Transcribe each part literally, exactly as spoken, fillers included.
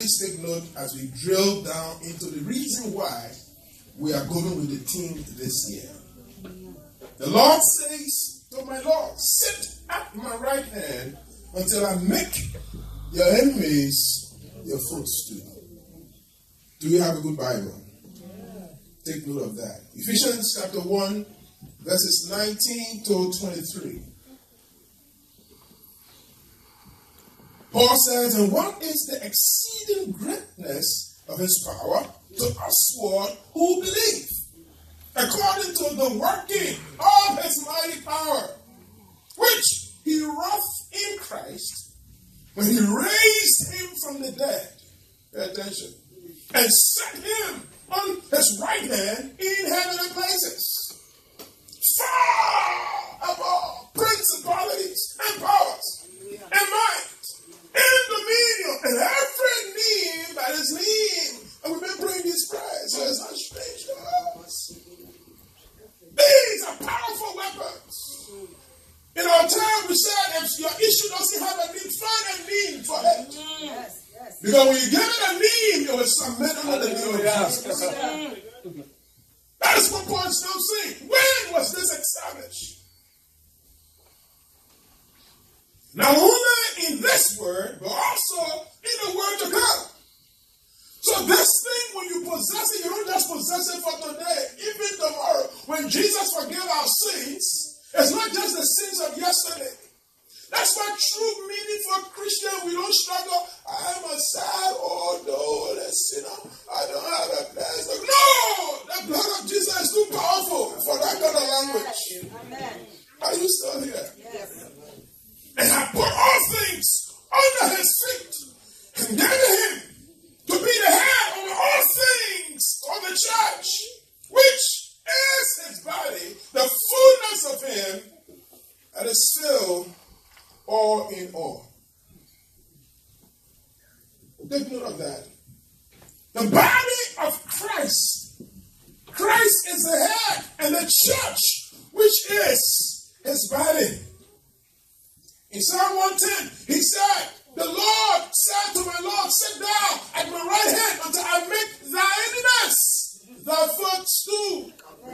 please take note as we drill down into the reason why we are going with the theme this year. The Lord says to my Lord, sit at my right hand until I make your enemies your footstool. Do you have a good Bible? Take note of that. Ephesians chapter one, verses nineteen to twenty-three. Paul says, and what is the exceeding greatness of his power to usward who believe, according to the working of his mighty power, which he wrought in Christ when he raised him from the dead. Pay attention. And set him on his right hand in heavenly places, far above principalities and powers and might and dominion and every name that is named. And we've been praying this prayer, so it's not strange to us. These are powerful weapons. In our time, we said if your issue doesn't have a name, find a name for it. Yes, yes. Because when you give it a name, you will submit under the name of Jesus. That is what Paul is now saying. When was this established? Not only in this word, but also in the word to come. So this thing, when you possess it, you don't just possess it for today. Even tomorrow, when Jesus forgave our sins, it's not just the sins of yesterday. That's why true meaning for Christian, we don't struggle. I'm a sad old old sinner. I don't have a place. No! The blood of Jesus is too powerful for that kind of language. Amen. Are you still here? Yes. And I put all things under his feet and gave him to be the head of all things of the church, which is his body, the fullness of him that is filled all in all. Take note of that. The body of Christ. Christ is the head, and the church, which is his body. In Psalm one ten, he said, the Lord said to my Lord, sit down at my right hand until I make thy enemies thy footstool.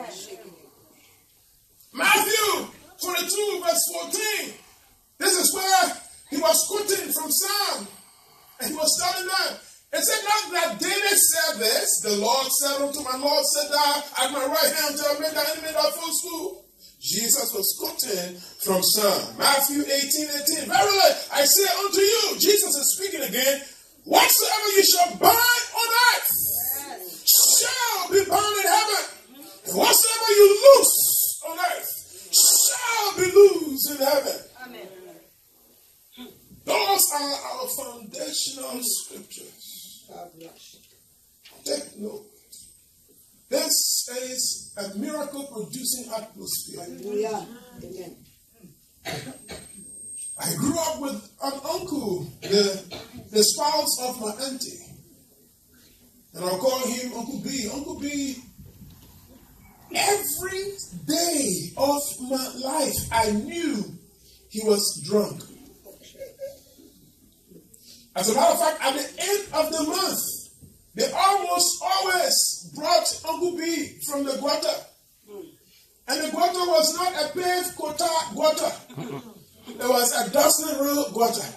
Matthew twenty-two, verse fourteen. This is where he was quoting from Psalm. And he was telling them, it said not that David said this, the Lord said unto my Lord, sit down at my right hand until I make thy enemy thy footstool. Jesus was quoting from Psalm. Matthew eighteen, eighteen. Verily, I say unto you, Jesus is speaking again, whatsoever you shall bind on earth yes. shall be bound in heaven. And whatsoever you loose on earth shall be loosed in heaven. Amen. Those are our foundational scriptures. Take note. This is a miracle-producing atmosphere. Hallelujah. Amen. I grew up with an uncle, the, the spouse of my auntie. And I'll call him Uncle B. Uncle B, every day of my life, I knew he was drunk. As a matter of fact, at the end of the month, they almost always brought Uncle B from the gutter. And the gutter was not a paved gutter. It was a dusty road gutter.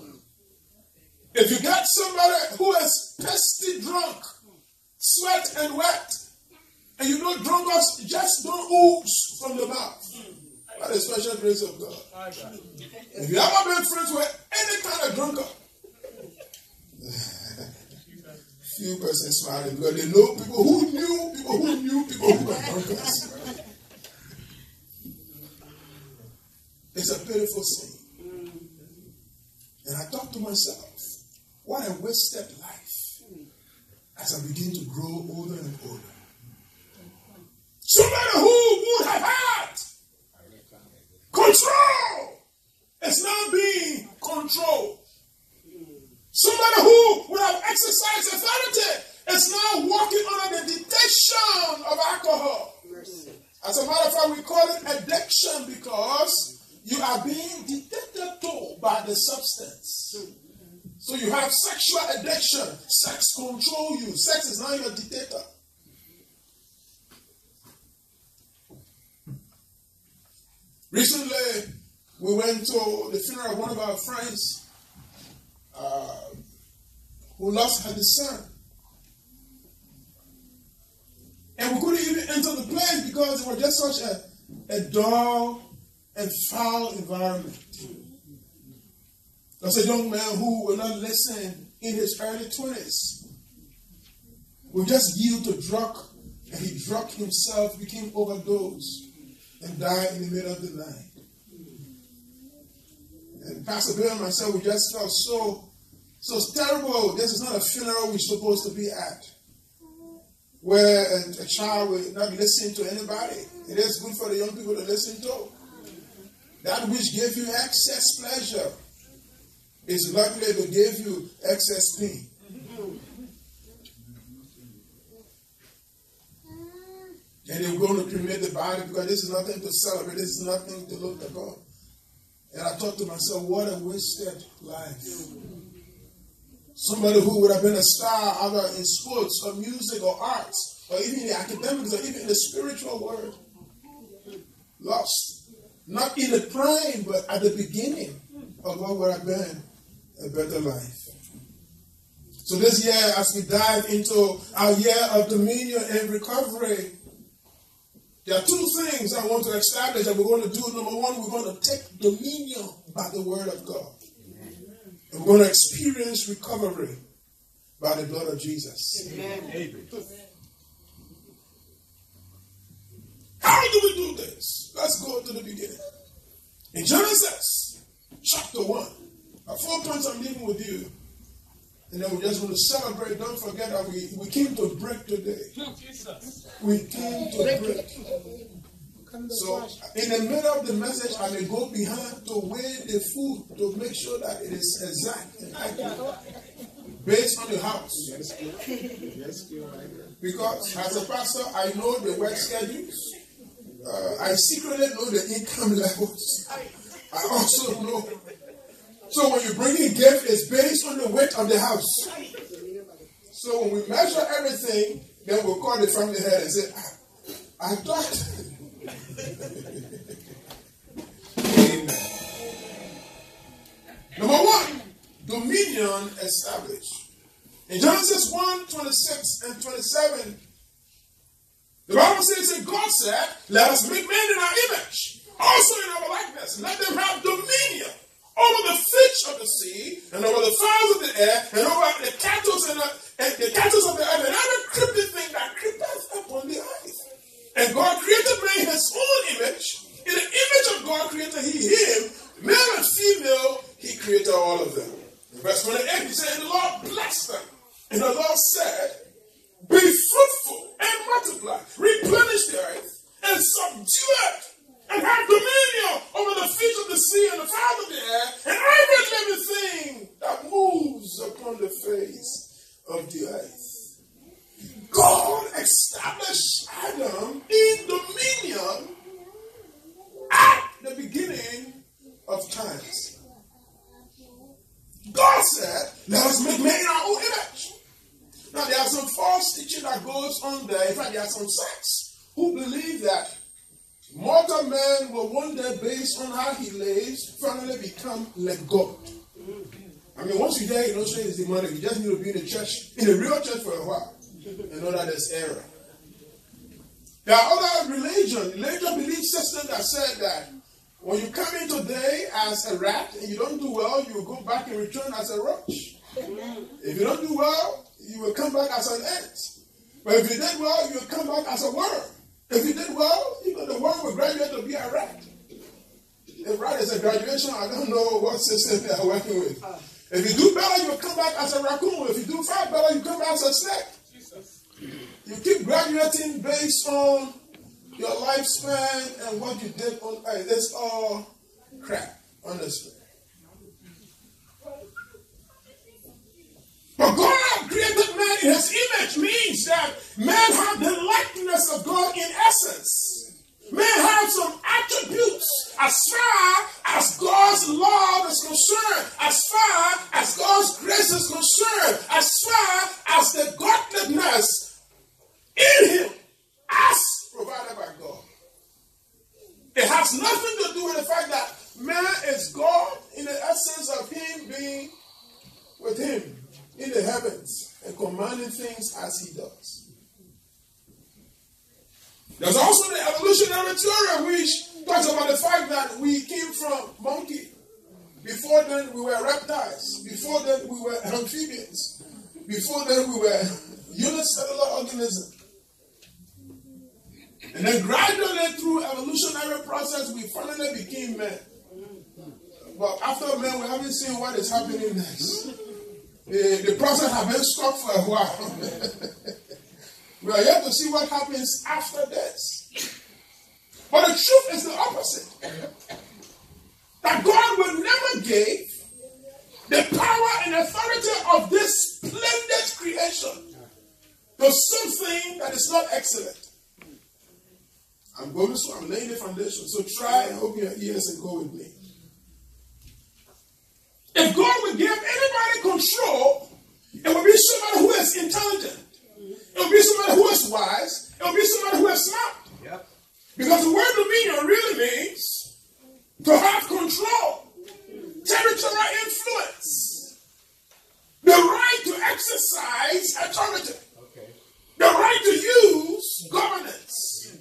If you get somebody who is pesty drunk, sweat and wet, and you know drunkards just don't ooze from the mouth. By the special grace of God. If you ever been friends with any kind of drunkard, few persons smiling because they know people who knew people who knew people who were drunkards. It's a beautiful scene. And I thought to myself, what a wasted life as I begin to grow older and older. Somebody who would have had control is now being controlled. Somebody who would have exercised authority is now walking under the dictation of alcohol. Mercy. As a matter of fact, we call it addiction because you are being dictated to by the substance. So you have sex sexual addiction. Sex control you. Sex is now your dictator. Recently, we went to the funeral of one of our friends uh, who lost her son. And we couldn't even enter the place because it was just such a, a dull and foul environment. There's a young man who will not listen in his early twenties. Will just yield to drug, and he drugged himself, became overdosed, and died in the middle of the night. And Pastor Bill and myself, we just felt so, so terrible. This is not a funeral we're supposed to be at, where a, a child will not listen to anybody. It is good for the young people to listen to. That which gave you excess pleasure is likely to give you excess pain. And they're going to cremate the body because this is nothing to celebrate. This is nothing to look at God. And I thought to myself, what a wasted life. Somebody who would have been a star either in sports or music or arts or even in the academics or even in the spiritual world. Lost. Not in the prime, but at the beginning of what would have been a better life. So this year, as we dive into our year of dominion and recovery, there are two things I want to establish that we're going to do. Number one, we're going to take dominion by the word of God. And we're going to experience recovery by the blood of Jesus. Amen. How do we do this? Let's go to the beginning. In Genesis chapter one, uh, four points I'm leaving with you. And then we're just going to celebrate. Don't forget that we, we came to break today. We came to break. So, in the middle of the message, I may go behind to weigh the food to make sure that it is exact and accurate based on the house. Because as a pastor, I know the work schedules. Uh, I secretly know the income levels. I also know. So when you bring in gift, it's based on the weight of the house. So when we measure everything, then we'll call the family head and say, I, I thought. Amen. Number one, dominion established. In Genesis one, twenty-six and twenty-seven, the Bible says that God said, let us make man in our image, also in our likeness, let them have dominion over the fish of the sea, and over the fowls of the air, and over the cattle and, the, and the cattle of the earth, and every creeping thing that creepeth upon the earth. And God created man in his own image. In the image of God created he him, male and female, he created all of them. In verse twenty-eight, he said, and the Lord blessed them. And the Lord said, be fruitful and multiply, replenish the earth, and subdue it, and have dominion over the fish of the sea and the fowl of the air, and every living thing that moves upon the face of the earth. God established Adam in dominion at the beginning of times. God said, let us make man in our own image. Now there are some false teaching that goes on there. In fact, there are some sects who believe that mortal man will one day, based on how he lives, finally become like God. I mean, once you're there, you don't say it's demonic. You just need to be in the church, in the real church for a while, and know that there's error. There are other religions, religious belief systems that said that when you come in today as a rat and you don't do well, you will go back and return as a roach. If you don't do well, you will come back as an ant. But if you did well, you will come back as a worm. If you did well, you know, the worm will graduate to be a rat. If rat is a graduation, I don't know what system they are working with. If you do better, you will come back as a raccoon. If you do far better, you come back as a snake. You keep graduating based on your lifespan and what you did on earth. It's all crap, honestly. But God created man in his image means that man had the likeness of God in essence. Man had some attributes as far as God's love is concerned, as far as God's grace is concerned, as far as the godliness in him as provided by God. It has nothing to do with the fact that man is God in the essence of him being with him in the heavens and commanding things as he does. There's also the evolutionary theory which talks about the fact that we came from monkey. Before then we were reptiles. Before then we were amphibians. Before then we were unicellular organisms. And then gradually through evolutionary process we finally became men. But after men we haven't seen what is happening next. The, the process has been stopped for a while. We are yet to see what happens after this. But the truth is the opposite. That God will never give the power and authority of this splendid creation to something that is not excellent. I'm going to, I'm laying the foundation. So try and open your ears and go with me. If God would give anybody control, it would be somebody who is intelligent. It will be somebody who is wise. It will be somebody who is smart. Yep. Because the word dominion really means to have control, territorial influence, the right to exercise authority, okay. The right to use governance,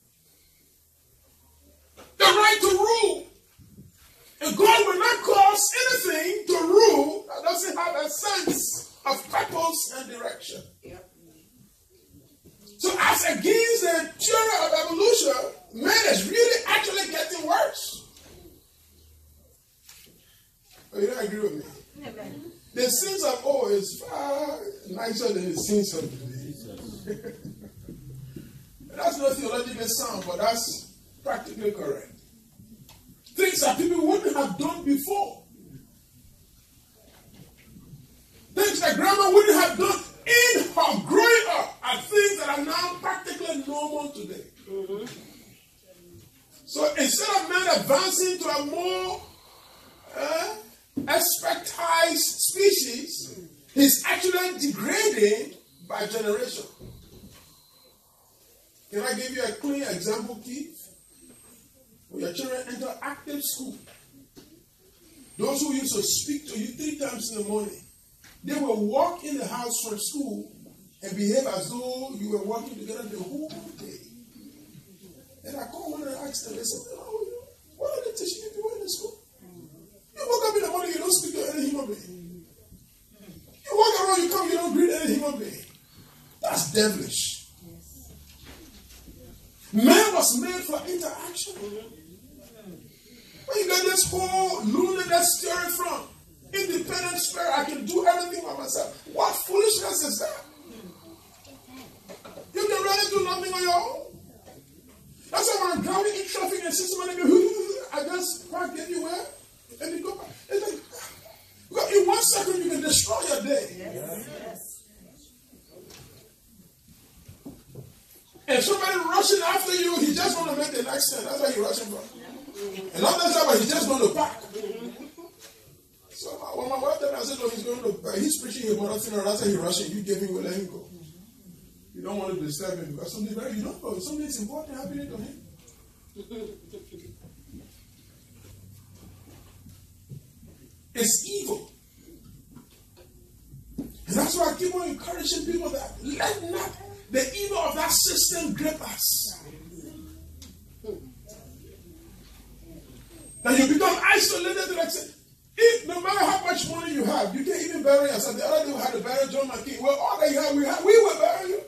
the right to rule. And God will not cause anything to rule that doesn't have a sense of purpose and direction. Yep. So as against the theory of evolution, man is really actually getting worse. Oh, you don't agree with me? Amen. The sins of old is far nicer than the sins of today. That's not theologically sound, but that's practically correct. Things that people wouldn't have done before. Things that grandma wouldn't have done in her growing up are things that are now practically normal today. Mm-hmm. So instead of man advancing to a more uh, expertized species, he's actually degrading by generation. Can I give you a clear example, Keith? When your children enter active school, those who used to speak to you three times in the morning, they will walk in the house from school and behave as though you were working together the whole day. And I called one and I asked them, I said, oh, what are they teaching you people in the school? You wake up in the morning, you don't speak to any human being. You walk around, you come, you don't greet any human being. That's devilish. Man was made for interaction. Where you get this whole loneliness theory from? Independent spirit, I can do everything by myself. What foolishness is that? You can really do nothing on your own. That's why when I'm driving in traffic and see somebody go, I just park everywhere and you go back. It's like, well, in one second you can destroy your day. Yes. Yes. And somebody rushing after you, he just want to make the next turn. That's why he's rushing from. And not that time, but he's just going to park. So when my wife told me, I said, no, he's going to park. He's preaching his mother funeral. That's why he's rushing. You gave him, will let him go. You don't want to disturb him because something very, you don't know, something's important happening to him. It's evil. And that's why I keep on encouraging people that let not the evil of that system grip us. That you become isolated to the extent, if, no matter how much money you have, you can't even bury yourself. The other day we had to bury John McCain. Well, all that you have, we have, we will bury you.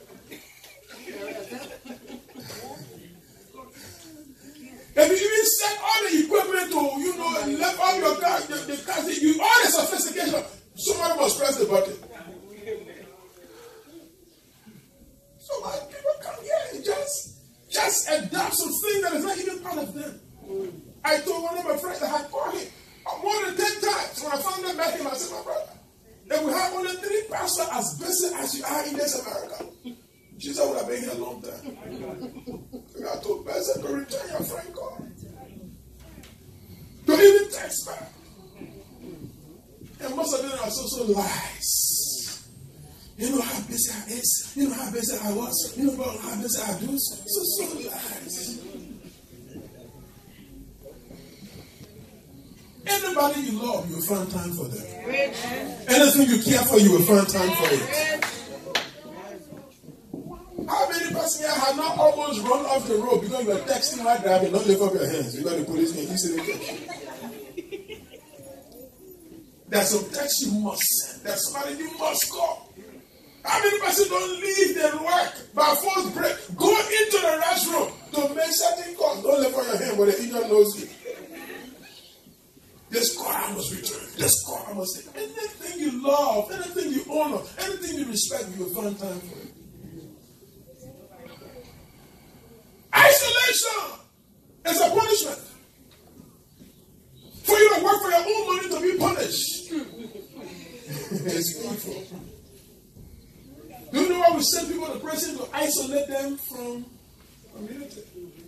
If you even set all the equipment to, you know, and left all your cars, the, the cars, you all the sophistication, somebody must press the button. So my people come here and just, just adopt something that is not even part of them. I told one of my friends that I called him more than ten times. When I found them back him, I said, my brother, that we have only three pastors as busy as you are in this America. She said, well, I've been here a long time. I told her, I said, to return your friend call. To Don't even text back. And most of them are so, so lies. You know how busy I is. You know how busy I was. You know how busy I do. So, so lies. Anybody you love, you will find time for them. Anything you care for, you will find time for it. How many persons here have not almost run off the road because you are texting while driving? Don't lift up your hands. You got the police can easily catch you. There's some text you must send. There's somebody you must call. How many persons don't leave their work by force break? Go into the restroom to make certain calls. Don't lift up your hand, but the idiot knows you. This call I must return. This call I must say. Anything you love, anything you honor, anything you respect, you will find time for it. Isolation is a punishment. For you to work for your own money to be punished. It's painful. Do you know why we send people to prison? To isolate them from community.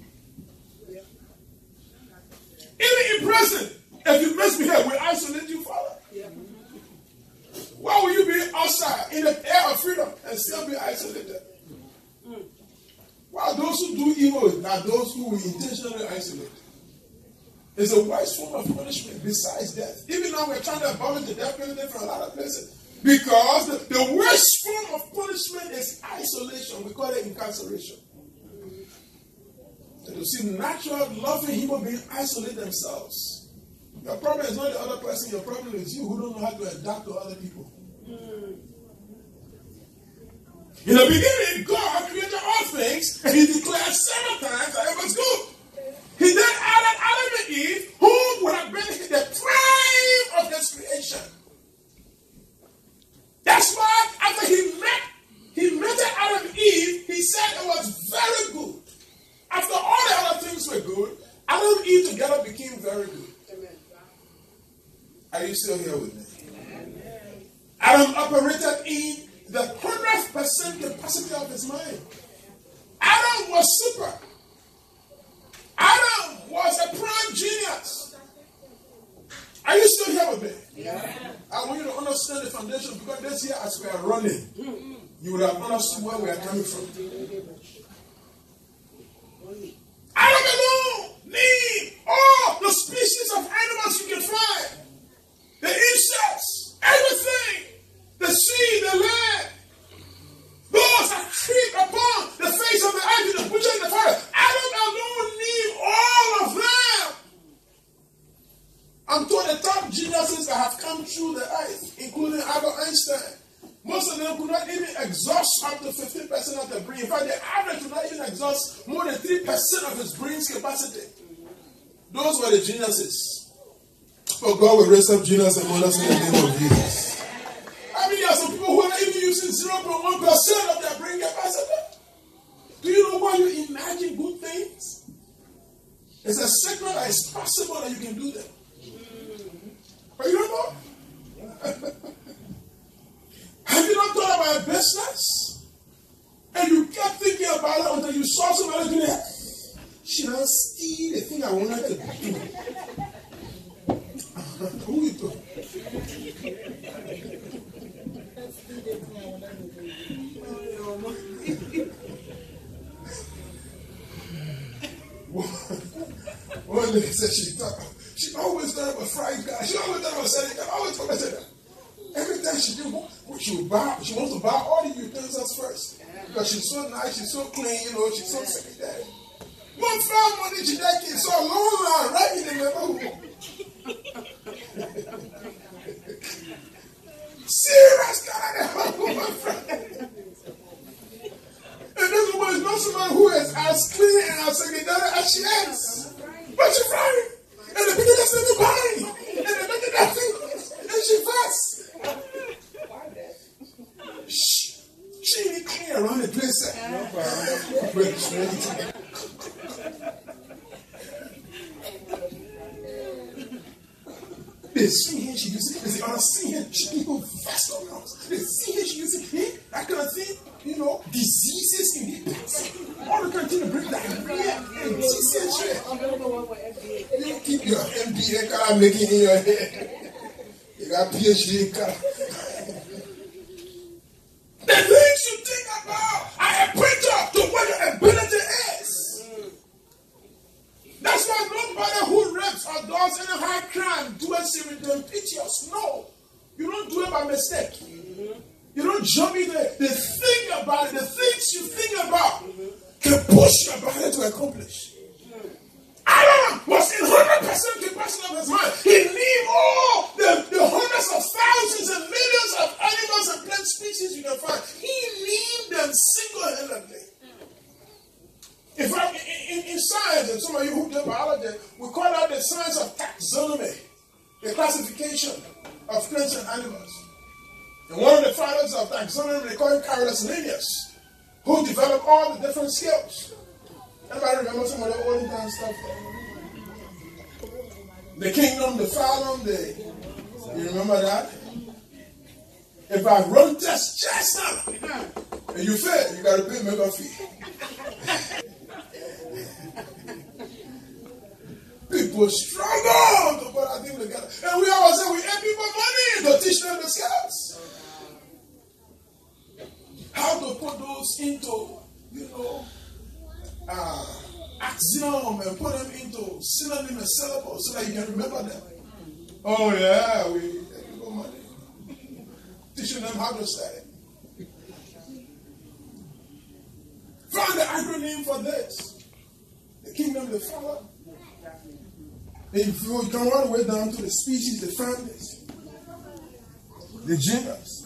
Even in prison, if you misbehave, we isolate you, Father. Why will you be outside in the air of freedom and still be isolated? While those who do evil are those who will intentionally isolate. It's a wise form of punishment besides death. Even now we're trying to abolish the death penalty from a lot of places. Because the, the worst form of punishment is isolation. We call it incarceration. So to see natural, loving human beings isolate themselves. Your problem is not the other person. Your problem is you who don't know how to adapt to other people. In the beginning, God created all things, and He declared several times that it was good. He then added Adam and Eve, who would have been the prime of His creation. That's why after He met, He met Adam and Eve, He said it was very good. After all the other things were good, Adam and Eve together became very good. Are you still here with me? Adam operated in the hundredth percent capacity of his mind. Adam was super. Adam was a prime genius. Are you still here with me? Yeah. I want you to understand the foundation, because this year as we are running, you would have understood where we are coming from. Adam alone need all the species of animals you can find. The insects, everything. The sea, the land, those that creep upon the face of the earth, the butcher in the forest. Adam alone need all of them. I'm told the top geniuses that have come through the earth, including Albert Einstein, most of them could not even exhaust up to fifteen percent of their brain. In fact, the average could not even exhaust more than three percent of his brain's capacity. Those were the geniuses. But God will raise up genius among us in the name of Jesus. I mean, there are some people who are not even using zero point one percent of their brain capacity. Do you know why you imagine good things? It's a signal that it's possible that you can do them. But you don't know. Have you not thought about a business? And you kept thinking about it until you saw somebody do that. Should I steal the thing I wanted to do? Who is it? One lady said she thought, she always thought about frying guy. She always thought about selling guy. Always thought about that. Every time she do, she would buy, she wants to buy all the utensils first. Because she's so nice, she's so clean, you know, she's so secretary. One found money she that kid so long line right in the neighborhood. Serious God, my friend. And this woman is not someone who is as clean and as secretary as she is. But she frying. And the people just need to buy. And they make it that thing. And she fast. Shh. She ain't clean around the place. They see here, she uses it. They say, oh, see here, she people fast around. They see here, she uses it. That kind of thing, you know, diseases in the past. All the continue to bring diarrhea and diseases. Don't keep your M B A color making in your head. You got P H D color. The things you think about are a picture to what your ability is. That's why nobody who rapes or does any high crime do it serendipitous. No. You don't do it by mistake. You don't jump in there. The thing about it, the things you think about can push your body to accomplish. Adam was in one hundred percent capacity of his mind. He knew all the, the hundreds of thousands and millions of animals and plant species you can find. He knew them single-handedly. In fact, in, in, in science, and some of you who do biology, we call that the science of taxonomy, the classification of plants and animals. And one of the fathers of taxonomy, they call him Carolus Linnaeus, who developed all the different skills. Anybody remember some of the olden time stuff? The kingdom, the phylum, the, you remember that? If I run test chestnut and you fail, you got to pay mega fee. People struggle to put our thing together. And we always say we pay people money to teach them the skills. How to put those into, you know, uh, axiom and put them into synonym and syllable so that you can remember them. Oh yeah, we pay people money. Teaching them how to study. Find the acronym for this. The kingdom, the father. If you come all the way down to the species, the families, the genus.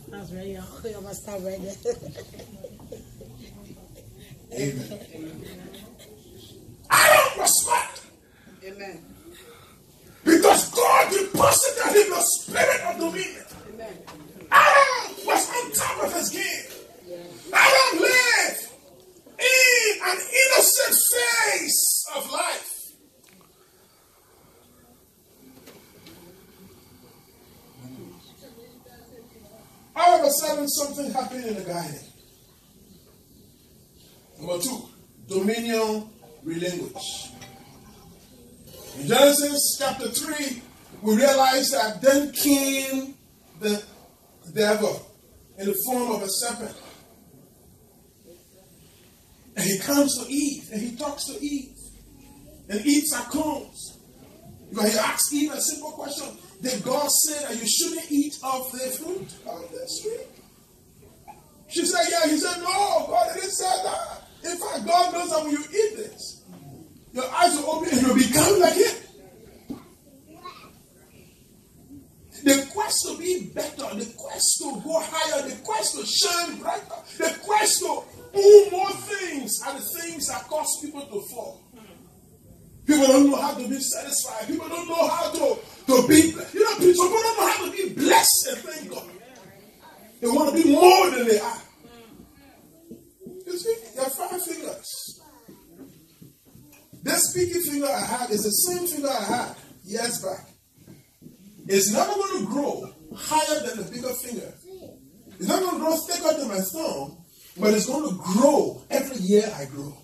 Amen. Adam was smart. Amen. Because God deposited in the spirit of dominion. Amen. Adam was on top of his game. Adam lived in an innocent phase of life. All of a sudden, something happened in the garden. Number two, dominion relinquished. In Genesis chapter three, we realize that then came the devil in the form of a serpent. And he comes to Eve, and he talks to Eve. And Eve succumbs. Because he asks Eve a simple question. Did God say that you shouldn't eat of the fruit of the tree? She said, yeah. He said, no, God didn't say that. In fact, God knows that when you eat this, your eyes will open and you'll become like Him. The quest to be better, the quest to go higher, the quest to shine brighter, the quest to do more things are the things that cause people to fall. People don't know how to be satisfied. People don't know how to, to be blessed. You know, people don't know how to be blessed and thank God. They want to be more than they are. You see, there are five fingers. This pinky finger I had is the same finger I had years back. It's never going to grow higher than the bigger finger. It's not going to grow thicker than my thumb, but it's going to grow every year I grow.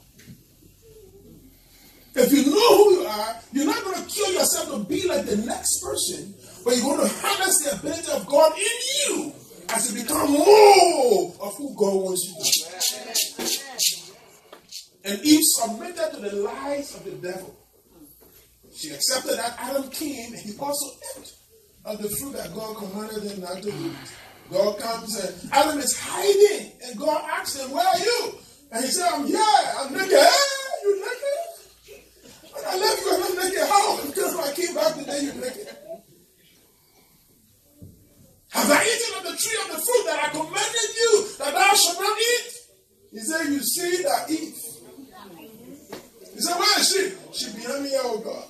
If you know who you are, you're not going to kill yourself to be like the next person, but you're going to harness the ability of God in you as you become more of who God wants you to be. And Eve submitted to the lies of the devil. She accepted that Adam came and he also ate of the fruit that God commanded him not to eat. God comes and Adam is hiding, and God asks him, where are you? And he said, I'm here, I'm naked. Hey, you naked? When I left you, I'm not naked. How? Because when I came back today, you're naked. Have I eaten of the tree of the fruit that I commanded you that thou shalt not eat? He said, you see that eat. He said, where is she? She behind me, oh God.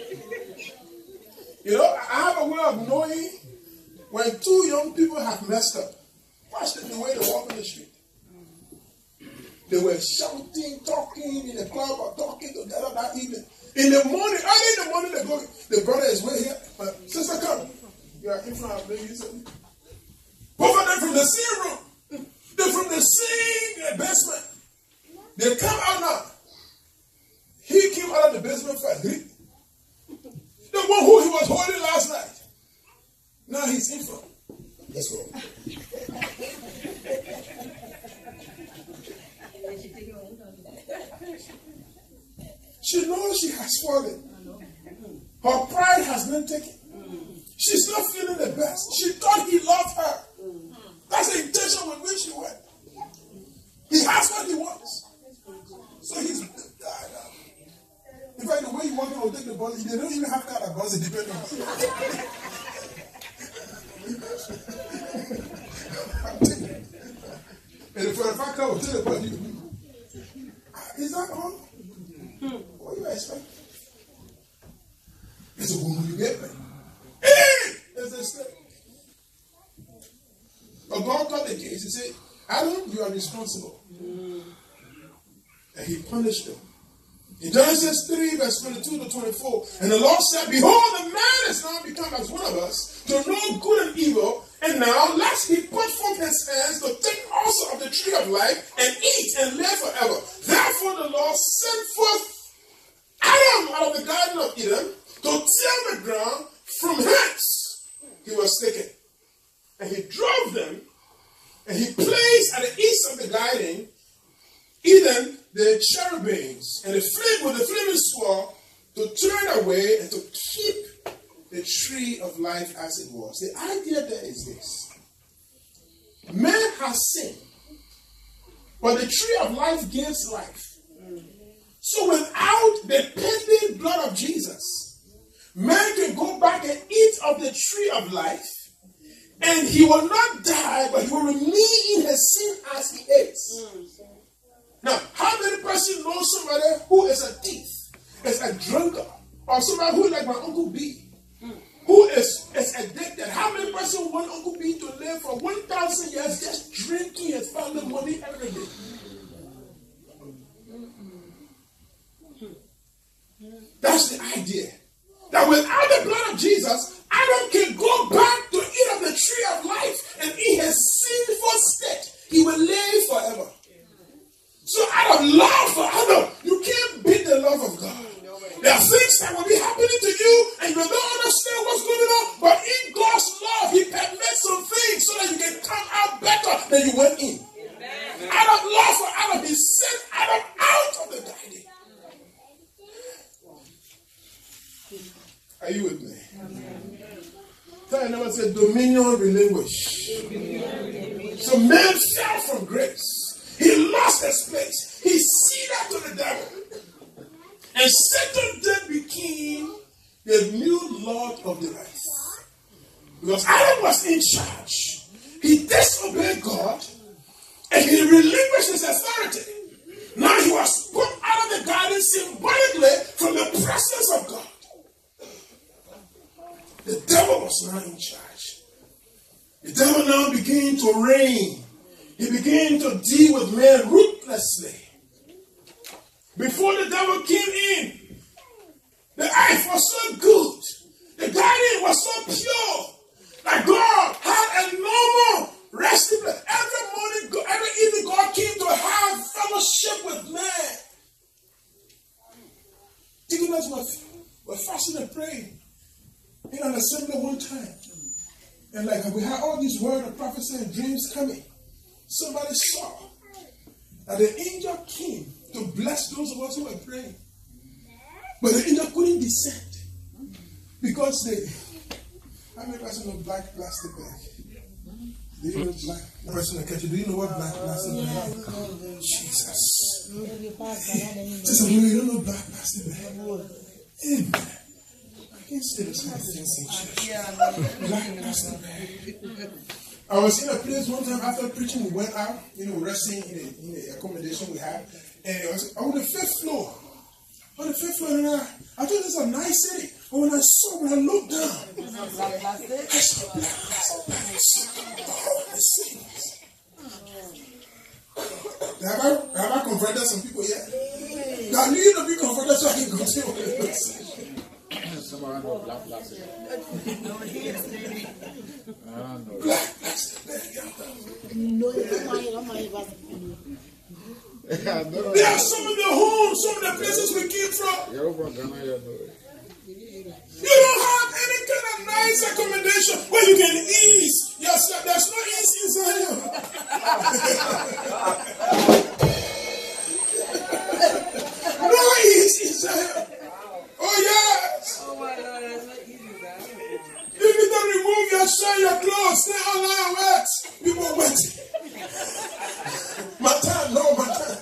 You know, I have a way of knowing when two young people have messed up. Watch the way they walk in the street. They were shouting, talking in the club or talking together that evening. In the morning, early in the morning, they go, the brother is way here. But sister, come. You are in front of me. Both of them from the same room. They're from the same basement. They come out now. He came out of the basement first. the one who he was holding last night. Now he's infant. Let's go. She knows she has fallen. Her pride has been taken. She's not feeling the best. She thought he loved her. That's the intention with which he went. He has what he wants. So he's died out. In fact, the way you want to take the bus, they don't even have car that bus, it depends on and for a fact, I will tell the bus, is that all? What do you expect? It's a woman you get, man. It's a step. But God got the case. He said, Adam, you are responsible. Mm. And he punished him. In Genesis three, verse twenty-two to twenty-four, and the Lord said, behold, the man has now become as one of us, to know good and evil, and now lest he put forth his hands to take also of the tree of life, and eat and live forever. Therefore the Lord sent forth Adam out of the Garden of Eden, to till the ground. From hence he was taken. And he drove them, and he placed at the east of the garden Eden the cherubims and the flame with the flaming sword to turn away and to keep the tree of life as it was. The idea there is this: man has sinned, but the tree of life gives life. So without the pending blood of Jesus, man can go back and eat of the tree of life, and he will not die, but he will remain in his sin as he is. Now, how many persons know somebody who is a thief, is a drunkard, or somebody who is like my Uncle B, who is, is addicted? How many persons want Uncle B to live for one thousand years just drinking his family money every day? That's the idea. That without the blood of Jesus, Adam can go back to eat of the tree of life, and in his sinful state, he will live forever. So out of love for Adam, you can't beat the love of God. There are things that will be happening to you, and you don't understand what's going on, but in God's love, he permits some things so that you can come out better than you went in. Out of love for Adam, he sent Adam out of the garden. Are you with me? Tell your neighbor, say dominion relinquished. So man fell from grace. He lost his place. He ceded to the devil. And Satan then became the new Lord of the earth. Because Adam was in charge. He disobeyed God, and he relinquished his authority. Now he was put out of the garden symbolically from the presence of God. The devil was now in charge. The devil now began to reign. He began to deal with men ruthlessly. Before the devil came in, the earth was so good. The garden was so pure that God had a normal resting place. Every morning, every evening, God came to have fellowship with man. Deacons were, were fasting and praying in an assembly one time. And like we had all these words of prophecy and dreams coming. Somebody saw that the angel came to bless those of us who were praying. But the angel couldn't descend because they, how many person know black plastic bag? Do you know black? The person that catch you, do you know what black plastic bag is? Jesus. Sister, you don't know black plastic bag? Amen. I can't say this kind of things in church. Black plastic bag. I was in a place one time after preaching, we went out, you know, resting in the, in the accommodation we had. And it was on the fifth floor. On the fifth floor, and I, I thought this was a nice city. But when I saw, when I looked down, I saw black plastic bags. All the things. Have I, have I confronted some people yet? Now, I need to be confronted so I can continue with the message. Somebody know black plastic. Black plastic bag. There are some of the homes, some of the places we came from. You don't nice accommodation where you can ease yourself. There's no ease in Zion. No ease in Zion. Oh, yes. Oh, my Lord, that's not easy, man. You need to remove your shirt, your clothes, stay online wet. People wet. My time, no, my time.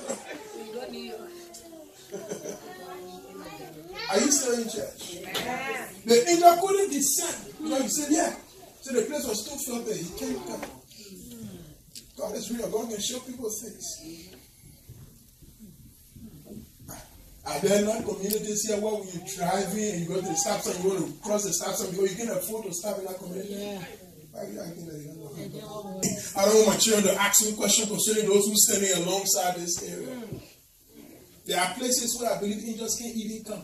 Are you still in church? Yeah. The angel couldn't descend. You know, he said, yeah. So the place was too filthy. He can't come. God is real. God can show people things. Are there not communities here where you driving and you go to the stop sign, you want to cross the stop sign because you can afford to stop in that community? Yeah. I don't want my children to ask me questions concerning those who are standing alongside this area. There are places where I believe angels can't even come.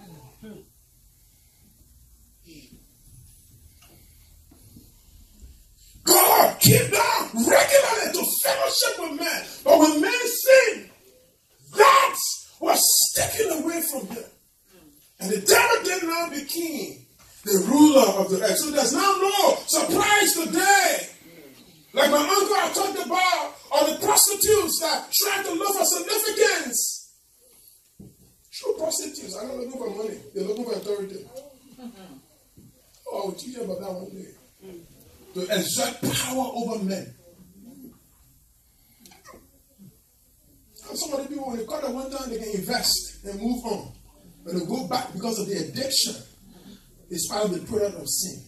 God came down regularly to fellowship with men. But when men sin, that was taken away from him. And the devil did now became the ruler of the earth. So there's now no surprise today. Like my uncle I talked about, or the prostitutes that try to look for significance. True prostitutes are not looking for money. They're looking for authority. Oh, I will teach you about that one day. To exert power over men. And some of the people, when they cut at one time, they can invest and move on. But they go back because of the addiction. It's part of the product of sin.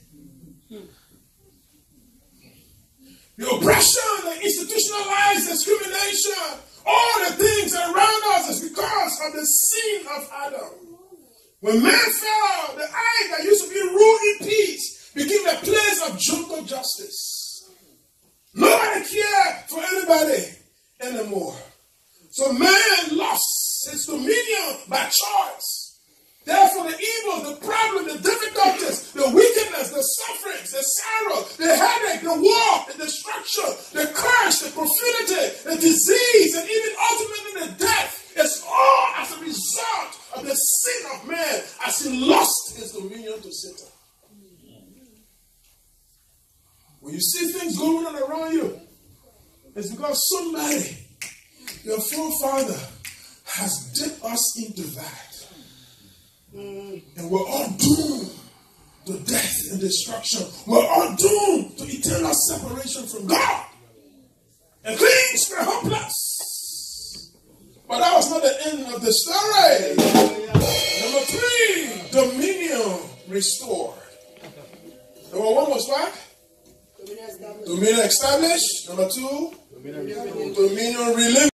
The oppression, the institutionalized discrimination, all the things around us is because of the sin of Adam. When man fell, the eye that used to be rule in peace became a place of jungle justice. Nobody cared for anybody anymore. So man lost his dominion by choice. Therefore, the evil, the problem, the difficulties, the wickedness, the sufferings, the sorrow, the headache, the war, the destruction, the curse, the profanity, the disease, and even ultimately the death is all as a result of the sin of man as he lost his dominion to Satan. When you see things going on around you, it's because somebody, your forefather, has dipped us into that. And we're all doomed to death and destruction. We're all doomed to eternal separation from God. And things were hopeless. But that was not the end of the story. Number three, dominion restored. Number one was what? Dominion established. Number two, dominion relinquished.